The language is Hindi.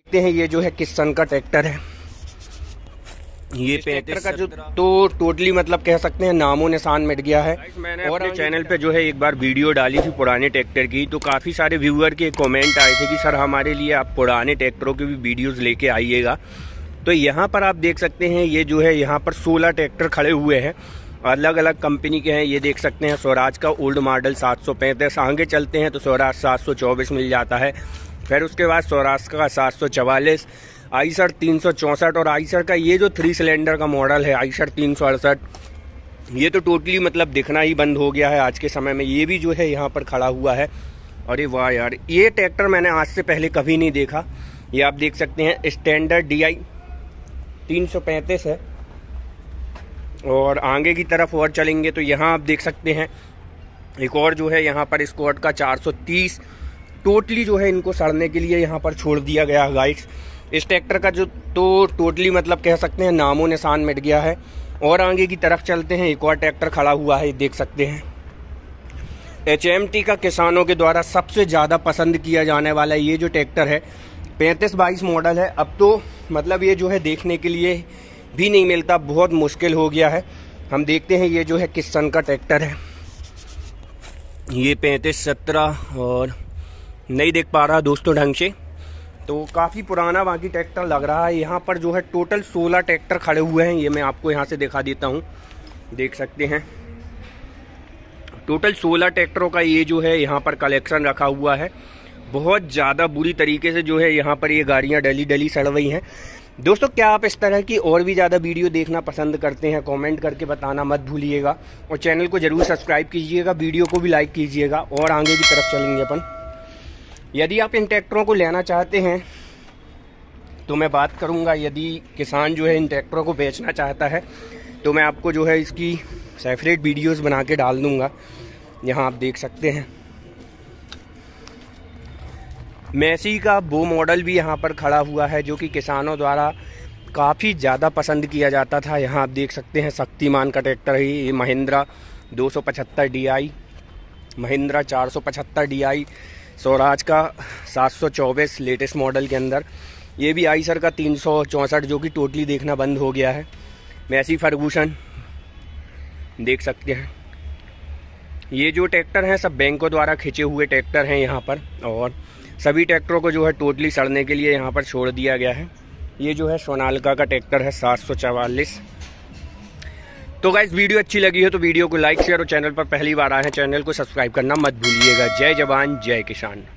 देखते हैं ये जो है किस सन का ट्रैक्टर है। ये ट्रैक्टर का जो तो टोटली मतलब कह सकते हैं नामो निशान मिट गया है। मैंने और अपने चैनल पे जो है एक बार वीडियो डाली थी पुराने ट्रैक्टर की, तो काफ़ी सारे व्यूअर के कमेंट आए थे कि सर हमारे लिए आप पुराने ट्रैक्टरों की भी वीडियोस लेके आइएगा। तो यहाँ पर आप देख सकते हैं ये जो है यहाँ पर 16 ट्रैक्टर खड़े हुए हैं, अलग अलग कंपनी के हैं। ये देख सकते हैं स्वराज का ओल्ड मॉडल 735, आगे चलते हैं तो स्वराज 724 मिल जाता है। फिर उसके बाद स्वराज का 744, आइसर 364 और आइसर का ये जो 3 सिलेंडर का मॉडल है आइसर 368, ये तो टोटली मतलब दिखना ही बंद हो गया है आज के समय में। ये भी जो है यहाँ पर खड़ा हुआ है। अरे वाह यार, ये ट्रैक्टर मैंने आज से पहले कभी नहीं देखा। ये आप देख सकते हैं स्टैंडर्ड DI 335 है। और आगे की तरफ और चलेंगे तो यहाँ आप देख सकते हैं एक और जो है यहाँ पर स्कॉट का 430, टोटली जो है इनको सड़ने के लिए यहाँ पर छोड़ दिया गया है गाइस। इस ट्रैक्टर का जो तो टोटली मतलब कह सकते हैं नामो निशान मिट गया है। और आगे की तरफ चलते हैं, एक और ट्रैक्टर खड़ा हुआ है, देख सकते हैं HMT का किसानों के द्वारा सबसे ज़्यादा पसंद किया जाने वाला ये जो ट्रैक्टर है 3522 मॉडल है। अब तो मतलब ये जो है देखने के लिए भी नहीं मिलता, बहुत मुश्किल हो गया है। हम देखते हैं ये जो है किस सन का ट्रैक्टर है। ये 3517 और नहीं देख पा रहा दोस्तों ढंग से, तो काफ़ी पुराना बाकी ट्रैक्टर लग रहा है। यहाँ पर जो है टोटल 16 ट्रैक्टर खड़े हुए हैं। ये मैं आपको यहाँ से दिखा देता हूँ, देख सकते हैं टोटल 16 ट्रैक्टरों का ये जो है यहाँ पर कलेक्शन रखा हुआ है। बहुत ज़्यादा बुरी तरीके से जो है यहाँ पर ये गाड़ियाँ डली सड़ रही हैं। दोस्तों क्या आप इस तरह की और भी ज़्यादा वीडियो देखना पसंद करते हैं? कमेंट करके बताना मत भूलिएगा और चैनल को ज़रूर सब्सक्राइब कीजिएगा, वीडियो को भी लाइक कीजिएगा। और आगे की तरफ चलेंगे अपन। यदि आप इन ट्रैक्टरों को लेना चाहते हैं तो मैं बात करूंगा, यदि किसान जो है इन ट्रैक्टरों को बेचना चाहता है तो मैं आपको जो है इसकी सेपरेट वीडियोस बना के डाल दूंगा। यहाँ आप देख सकते हैं मैसी का वो मॉडल भी यहाँ पर खड़ा हुआ है जो कि किसानों द्वारा काफ़ी ज़्यादा पसंद किया जाता था। यहाँ आप देख सकते हैं शक्तिमान का ट्रैक्टर है, ये महिंद्रा 275 DI, महिंद्रा 475 DI, स्वराज का 724 लेटेस्ट मॉडल के अंदर। ये भी आइसर का 364 जो कि टोटली देखना बंद हो गया है। मैसी फर्गूसन देख सकते हैं। ये जो ट्रैक्टर हैं सब बैंकों द्वारा खींचे हुए ट्रैक्टर हैं यहाँ पर, और सभी ट्रैक्टरों को जो है टोटली सड़ने के लिए यहाँ पर छोड़ दिया गया है। ये जो है सोनालिका का ट्रैक्टर है 744। तो गाइस वीडियो अच्छी लगी हो तो वीडियो को लाइक शेयर और चैनल पर पहली बार आए हैं चैनल को सब्सक्राइब करना मत भूलिएगा। जय जवान जय किसान।